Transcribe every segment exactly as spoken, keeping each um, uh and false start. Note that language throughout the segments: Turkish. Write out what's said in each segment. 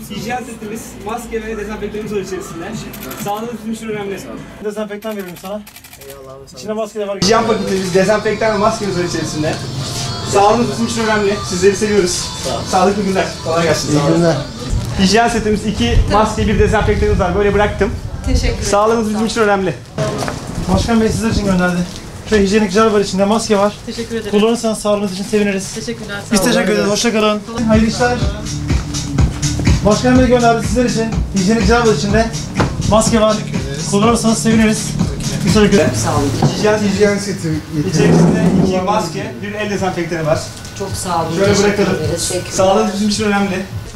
Hijyen setimiz, maske ve dezenfektanımız var içerisinde. Sağlığınız bizim için önemli. Dezenfektan veririm sana. Eyvallah. İçinde maske de var. Hijyen paketimiz, dezenfektan ve maskemiz var içerisinde. Sağlığınız bizim için önemli. Sizleri seviyoruz. Sağlıklı günler. Kolay gelsin. İyi günler. Hijyen setimiz, iki maske, bir dezenfektanımız var. Böyle bıraktım. Teşekkür ederim. Sağlığınız bizim için önemli. Başkan Bey sizler için gönderdi. Şöyle hijyenik jel var içinde, maske var. Teşekkür ederim. Kullanırsanız sağlığınız için seviniriz. Teşekkürler. Sağ Biz olun. teşekkür ederiz. Hoşça kalın. Hayırlı işler. Başkan Bey gönderdi sizler için. Hijyenik jel var içinde. Maske var. Kullanırsanız seviniriz. Teşekkür ederim. Sağ olun. Hijyen, hijyen seti. İçerisinde iki maske, bir el dezenfektanı var. Çok sağ olun. Şöyle bırakalım. Teşekkürler. Sağlığınız bizim için önemli.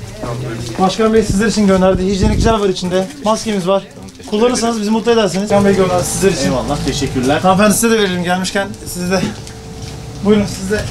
Başkan Bey sizler için gönderdi. Hijyenik jel var içinde. Maskemiz var. Kullanırsanız bizi mutlu edersiniz. Başkan Bey gönderdi sizler için. Eyvallah, teşekkürler. Hanımefendi size de verelim gelmişken. Size de. Buyurun siz de.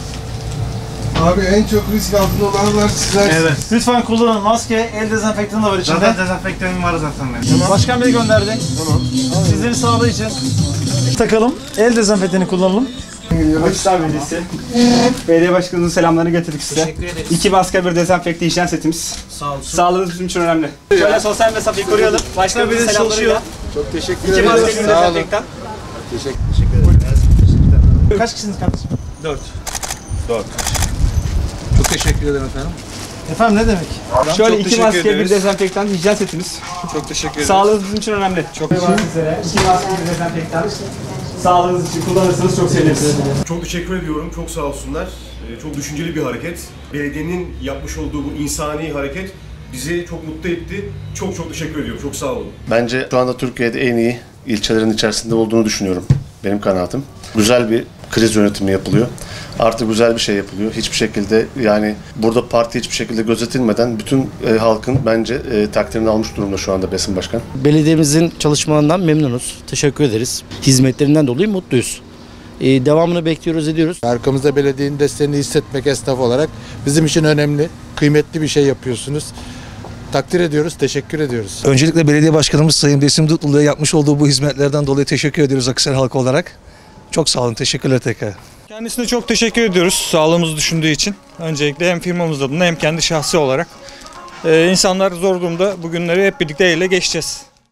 Abi en çok risk altında olanlar sizler. Evet. Lütfen kullanın. Maske, el dezenfektanı da var içinde. Zaten dezenfektanım var zaten benim. Tamam. Başkan Bey gönderdi. Tamam. Sizlerin sağlığı için. Takalım. El dezenfektanı kullanalım. Akhisar Belediyesi. Belediye Başkanımızın selamlarını getirdik size. Teşekkür ederiz. İki maske, bir dezenfekte hijyen setimiz. Sağ olsun. Sağlığınız bizim için önemli. Şöyle sosyal mesafeyi koruyalım. Başkanımızın Belediye selamlarıyla. çalışıyor. Çok teşekkür İki ederim. maske, bir Sağ olun. dezenfektan. Teşekkür, teşekkür ederim. Kaç kişisiniz kardeşim? Dört. Dört. Çok teşekkür ederim efendim. Efendim ne demek? Şöyle Çok iki teşekkür maske, bir ederiz. dezenfektan, hijyen setimiz. Çok teşekkür ederim. Sağlığınız bizim için önemli. Çok teşekkür ederim. İki maske, bir dezenfektan. Sağlığınız için kullanırsanız çok seviniriz. Çok teşekkür ediyorum. Çok sağ olsunlar. Ee, Çok düşünceli bir hareket. Belediyenin yapmış olduğu bu insani hareket bizi çok mutlu etti. Çok çok teşekkür ediyorum. Çok sağ olun. Bence şu anda Türkiye'de en iyi ilçelerin içerisinde olduğunu düşünüyorum. Benim kanaatim. Güzel bir kriz yönetimi yapılıyor. Artı güzel bir şey yapılıyor. Hiçbir şekilde yani burada parti hiçbir şekilde gözetilmeden bütün e, halkın bence e, takdirini almış durumda şu anda Besim Başkan. Belediyemizin çalışmalarından memnunuz. Teşekkür ederiz. Hizmetlerinden dolayı mutluyuz. Ee, devamını bekliyoruz, ediyoruz. Arkamızda belediyenin desteğini hissetmek esnaf olarak bizim için önemli, kıymetli bir şey yapıyorsunuz. Takdir ediyoruz, teşekkür ediyoruz. Öncelikle belediye başkanımız Sayın Besim Dutlulu'ya yapmış olduğu bu hizmetlerden dolayı teşekkür ediyoruz Akhisar halkı olarak. Çok sağ olun, teşekkürler tekrar. Kendisine çok teşekkür ediyoruz sağlığımızı düşündüğü için. Öncelikle hem firmamız adına hem kendi şahsi olarak. Ee, insanlar zor durumda, bugünleri hep birlikte ele geçeceğiz.